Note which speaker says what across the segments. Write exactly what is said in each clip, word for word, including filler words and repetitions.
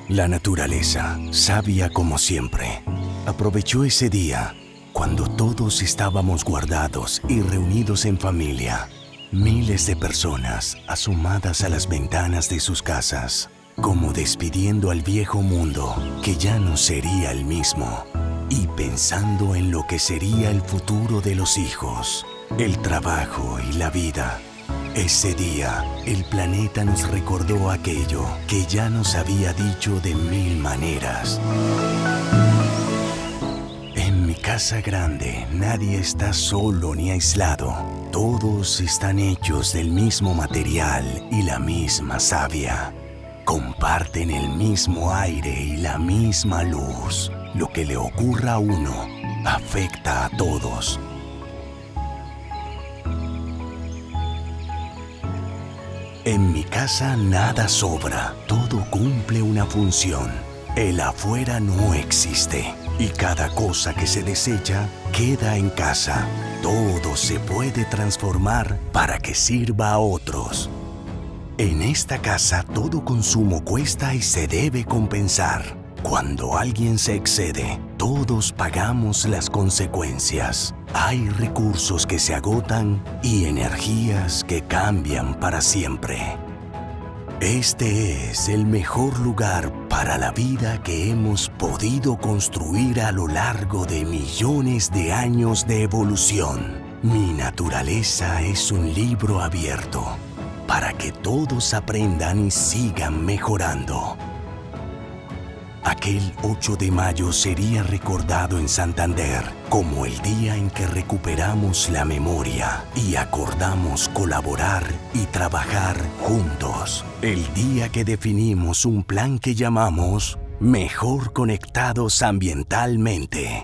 Speaker 1: La naturaleza, sabia como siempre, aprovechó ese día cuando todos estábamos guardados y reunidos en familia. Miles de personas asomadas a las ventanas de sus casas, como despidiendo al viejo mundo que ya no sería el mismo, y pensando en lo que sería el futuro de los hijos, el trabajo y la vida. Ese día, el planeta nos recordó aquello que ya nos había dicho de mil maneras. En mi casa grande, nadie está solo ni aislado. Todos están hechos del mismo material y la misma savia. Comparten el mismo aire y la misma luz. Lo que le ocurra a uno, afecta a todos. En mi casa nada sobra, todo cumple una función. El afuera no existe y cada cosa que se desecha queda en casa. Todo se puede transformar para que sirva a otros. En esta casa todo consumo cuesta y se debe compensar. Cuando alguien se excede, todos pagamos las consecuencias. Hay recursos que se agotan y energías que cambian para siempre. Este es el mejor lugar para la vida que hemos podido construir a lo largo de millones de años de evolución. Mi naturaleza es un libro abierto para que todos aprendan y sigan mejorando. Aquel ocho de mayo sería recordado en Santander como el día en que recuperamos la memoria y acordamos colaborar y trabajar juntos. El día que definimos un plan que llamamos Mejor Conectados Ambientalmente.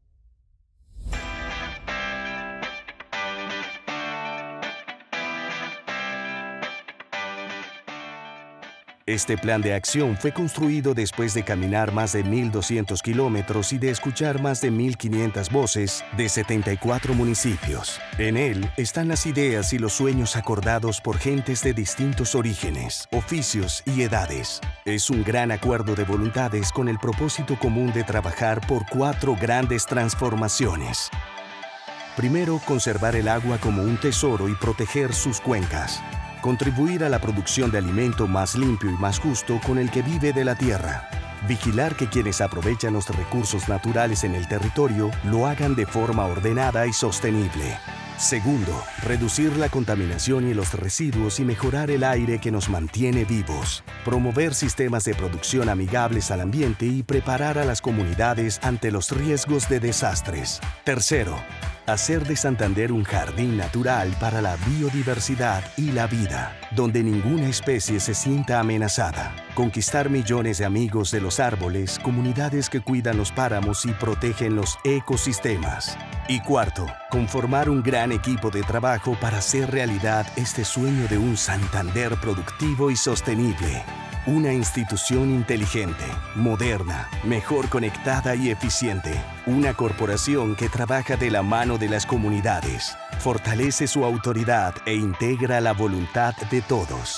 Speaker 1: Este plan de acción fue construido después de caminar más de mil doscientos kilómetros y de escuchar más de mil quinientas voces de setenta y cuatro municipios. En él están las ideas y los sueños acordados por gentes de distintos orígenes, oficios y edades. Es un gran acuerdo de voluntades con el propósito común de trabajar por cuatro grandes transformaciones. Primero, conservar el agua como un tesoro y proteger sus cuencas. Contribuir a la producción de alimento más limpio y más justo con el que vive de la tierra. Vigilar que quienes aprovechan los recursos naturales en el territorio lo hagan de forma ordenada y sostenible. Segundo, reducir la contaminación y los residuos y mejorar el aire que nos mantiene vivos. Promover sistemas de producción amigables al ambiente y preparar a las comunidades ante los riesgos de desastres. Tercero, hacer de Santander un jardín natural para la biodiversidad y la vida, donde ninguna especie se sienta amenazada. Conquistar millones de amigos de los árboles, comunidades que cuidan los páramos y protegen los ecosistemas. Y cuarto, conformar un gran equipo de trabajo para hacer realidad este sueño de un Santander productivo y sostenible. Una institución inteligente, moderna, mejor conectada y eficiente. Una corporación que trabaja de la mano de las comunidades, fortalece su autoridad e integra la voluntad de todos.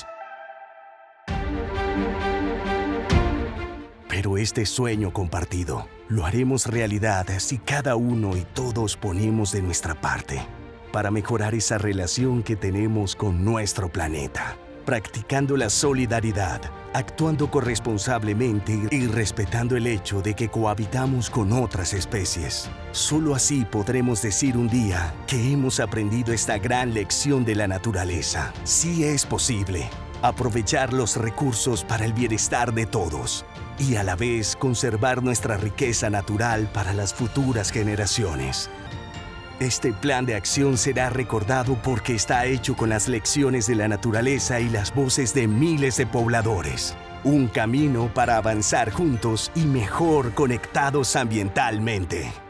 Speaker 1: Pero este sueño compartido lo haremos realidad si cada uno y todos ponemos de nuestra parte para mejorar esa relación que tenemos con nuestro planeta. Practicando la solidaridad, actuando corresponsablemente y respetando el hecho de que cohabitamos con otras especies. Solo así podremos decir un día que hemos aprendido esta gran lección de la naturaleza. Sí es posible aprovechar los recursos para el bienestar de todos y a la vez conservar nuestra riqueza natural para las futuras generaciones. Este plan de acción será recordado porque está hecho con las lecciones de la naturaleza y las voces de miles de pobladores. Un camino para avanzar juntos y mejor conectados ambientalmente.